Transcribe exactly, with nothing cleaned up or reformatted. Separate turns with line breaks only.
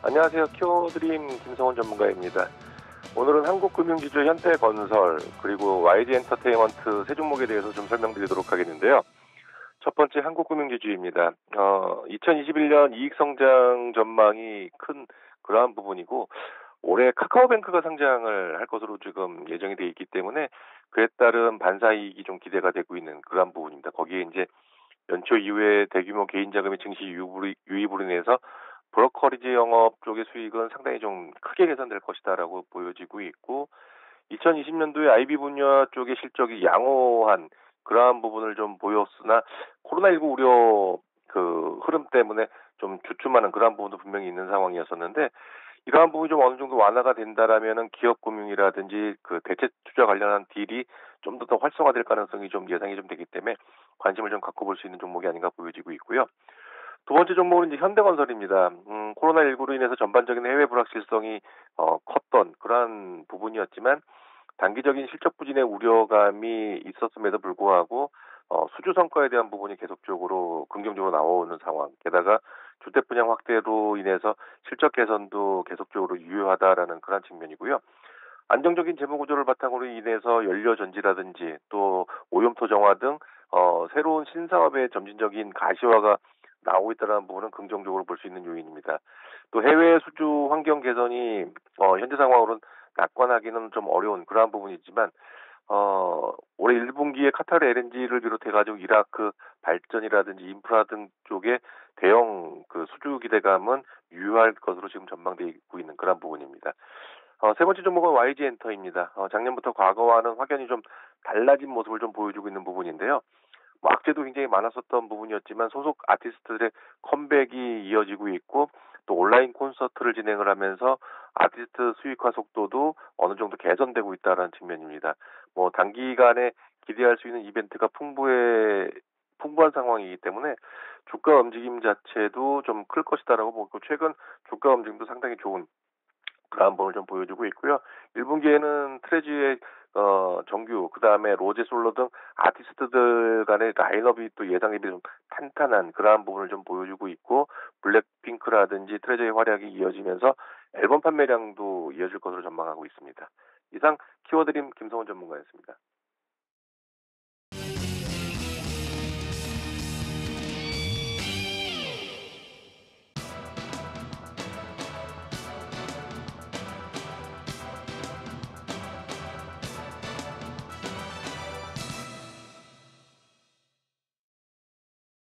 안녕하세요. 키워드림 김성원 전문가입니다. 오늘은 한국금융지주 현대건설 그리고 와이지엔터테인먼트 세 종목에 대해서 좀 설명드리도록 하겠는데요. 첫 번째 한국금융지주입니다. 어, 이천이십일 년 이익성장 전망이 큰 그러한 부분이고 올해 카카오뱅크가 상장을 할 것으로 지금 예정이 되어 있기 때문에 그에 따른 반사이익이 좀 기대가 되고 있는 그러한 부분입니다. 거기에 이제 연초 이후에 대규모 개인 자금의 증시 유입으로, 유입으로 인해서 브로커리지 영업 쪽의 수익은 상당히 좀 크게 개선될 것이다라고 보여지고 있고 이천이십 년도에 아이비 분야 쪽의 실적이 양호한 그러한 부분을 좀 보였으나 코로나십구 우려 그 흐름 때문에 좀 주춤하는 그러한 부분도 분명히 있는 상황이었었는데 이러한 부분이 좀 어느 정도 완화가 된다라면은 기업금융이라든지 그 대체 투자 관련한 딜이 좀 더 더 활성화될 가능성이 좀 예상이 좀 되기 때문에 관심을 좀 갖고 볼 수 있는 종목이 아닌가 보여지고 있고요. 두 번째 종목은 이제 현대건설입니다. 음, 코로나십구로 인해서 전반적인 해외 불확실성이 어, 컸던 그러한 부분이었지만 단기적인 실적 부진의 우려감이 있었음에도 불구하고 어, 수주 성과에 대한 부분이 계속적으로 긍정적으로 나오는 상황. 게다가 주택 분양 확대로 인해서 실적 개선도 계속적으로 유효하다라는 그런 측면이고요. 안정적인 재무 구조를 바탕으로 인해서 연료 전지라든지 또 오염토 정화 등 어, 새로운 신사업의 점진적인 가시화가 나오고 있다는 부분은 긍정적으로 볼 수 있는 요인입니다. 또 해외 수주 환경 개선이 어, 현재 상황으로는 낙관하기는 좀 어려운 그러한 부분이지만 어, 올해 일 분기에 카타르 엘엔지를 비롯해가지고 이라크 발전이라든지 인프라 등 쪽에 대형 그 수주 기대감은 유효할 것으로 지금 전망되고 있는 그런 부분입니다. 어, 세 번째 종목은 와이지엔터입니다. 어, 작년부터 과거와는 확연히 좀 달라진 모습을 좀 보여주고 있는 부분인데요. 뭐 악재도 굉장히 많았었던 부분이었지만 소속 아티스트들의 컴백이 이어지고 있고 또 온라인 콘서트를 진행을 하면서 아티스트 수익화 속도도 어느 정도 개선되고 있다는 측면입니다. 뭐 단기간에 기대할 수 있는 이벤트가 풍부해 풍부한 상황이기 때문에 주가 움직임 자체도 좀 클 것이다라고 보고 최근 주가 움직임도 상당히 좋은 그런 부분을 좀 보여주고 있고요. 일 분기에는 트레지의 어, 정규, 그 다음에 로제 솔로 등 아티스트들 간의 라인업이 또 예상에 비해 좀 탄탄한 그러한 부분을 좀 보여주고 있고, 블랙핑크라든지 트레저의 활약이 이어지면서 앨범 판매량도 이어질 것으로 전망하고 있습니다. 이상 키워드림 김성원 전문가였습니다.